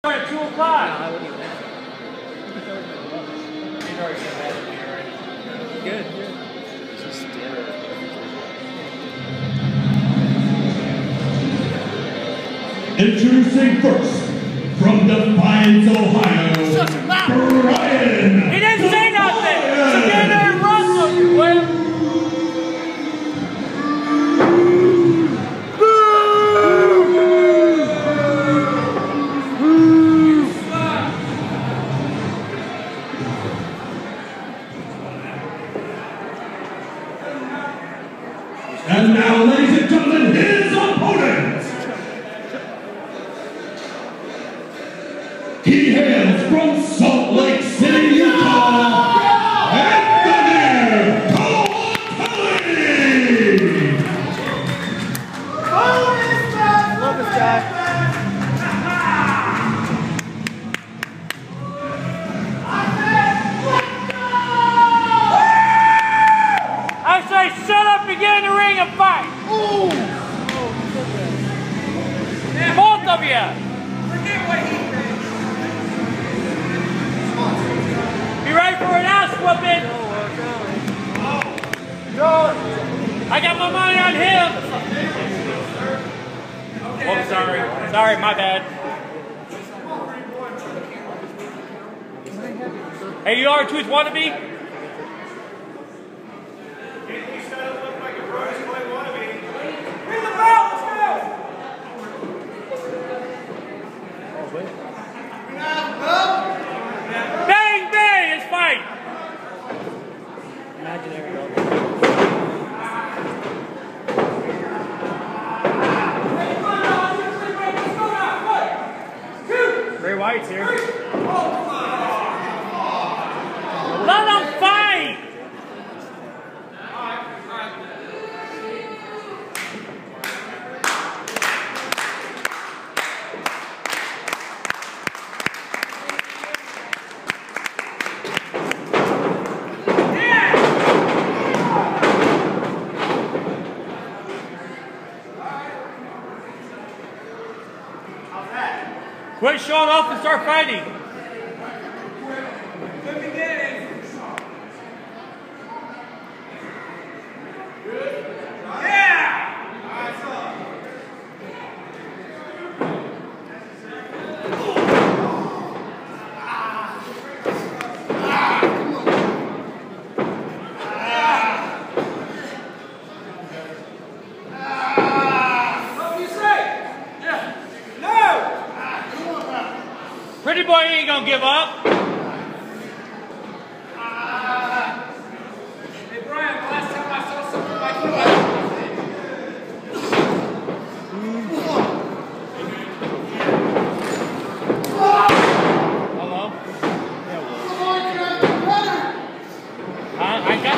At 2 o'clock. No, I wouldn't even answer. He's already said that to me already. Good, good. Just stare at it. Introducing first, from Defiance, Ohio, Brian. He didn't say nothing! So get there and wrestle, you will! And now, ladies and gentlemen, his opponent. He hails from Salt Lake City, Utah, Anthony Colatelli. I love this guy. I say shut up and get in the ring and fight! Ooh! Both of you! Forget what he thinks. Be ready for an ass whooping! I got my money on him! Oh, sorry. Sorry, my bad. Hey, you R-Truth wannabe? Bang, bang, it's fight! Imaginary elbow. Bray Wyatt's here. Let him fight! Quit showing off and start fighting. Good beginning. Pretty boy ain't gonna give up. Hey, Brian, the last time I saw something like you, Hello? I got